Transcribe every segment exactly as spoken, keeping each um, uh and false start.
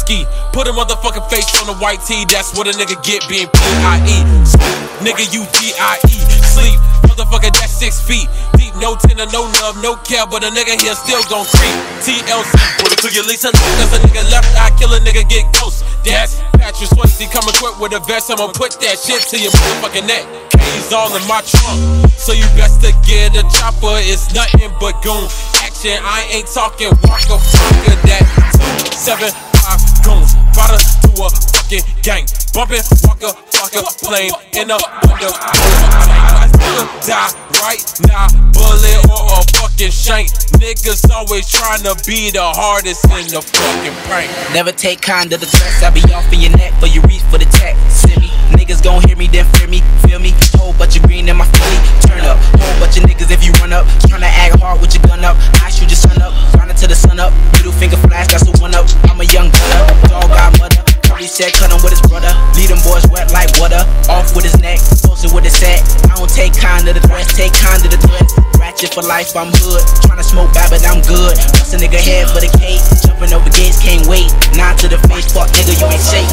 ski. Put a motherfucking face on the white tee, that's what a nigga get being P I E. Nigga, you D I E. Sleep, motherfucker, that's six feet deep. No tender, no love, no care, but a nigga here still gon' creep. T L C, put it to your lease, cause a nigga left eye, kill a nigga, get ghost. That's Patrick Swayze, come equipped with a vest, I'ma put that shit to your motherfucking neck. K's all in my trunk, so you best to get a chopper, it's nothing but goon action. I ain't talking Walker, fucker, that two, seven, five goons, brought us to a fucking gang, bumpin' Walker, fucker, plane in a window. I still die right now, bullet or a fucking shank. Niggas always tryna be the hardest in the fucking prank. Never take kind of the threats, I be off in your neck for you reach for the tech. Send me, niggas gon' hear me, then fear me, feel me. Whole bunch of green in my Philly, turn up. Whole bunch of niggas if you run up, tryna act hard with your gun up. I shoot your son up, grind it to the sun up. Middle finger flash, that's the one up. I'm a young gunner, dog got mother. Curry said cut him with his brother, lead them boys wet like water. Off with his neck, posted with his set. I don't take kind of the threats, take kind of the threats. Ratchet for life, I'm hood. Tryna smoke bad, but I'm good. Bust a nigga head for the cake, jumping over gates, can't wait. Nod to the face, fuck nigga, you ain't safe.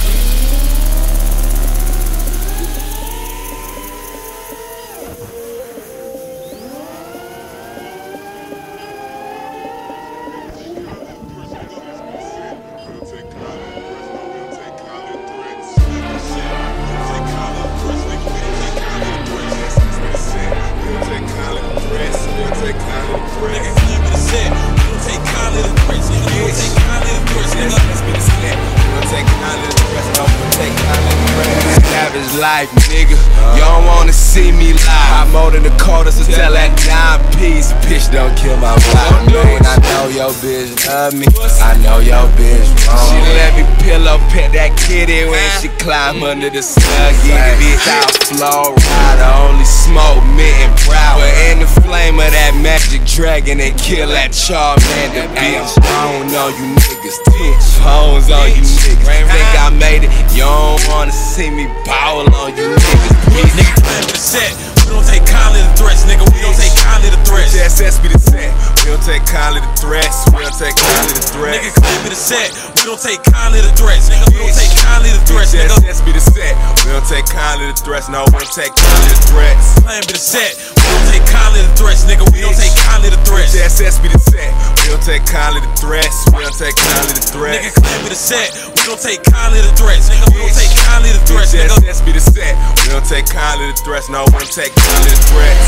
Life, nigga, you don't wanna see me live. I'm more than the quarter, so tell that dime piece, bitch, don't kill my vibe. Man, I know your bitch love me, I know your bitch wrong. She let me pillow pet that kitty when she climb under the snuggie. Bitch, I'll flow rider, only smoke mint and brown. But in the flame of that magic dragon, they kill that Charmander, bitch. I don't know you niggas, bitch. Phones on you niggas. Think I made it? You don't wanna see me ball on you niggas, bitch. Nigga, claim the set. We don't take kindly to threats, nigga. We don't take kindly to threats. J S S be the set. We don't take kindly to threats. We don't take kindly to threats. Nigga, claim the set. We don't take kindly to threats, nigga. We don't take kindly to threats, nigga. J S S be the set. We don't take kindly to threats. No, we don't take kindly to threats. Claim be the set. We don't take kindly to threats, nigga. We don't take kindly to threats. J S S be the set. We don't take kindly to threats. We don't take kindly to threats. Nigga, claim be the set. We don't take kindly to threats, nigga. We don't take kindly to threats, nigga. J S S be the set. We don't take kindly to threats. No, we don't take kindly to threats.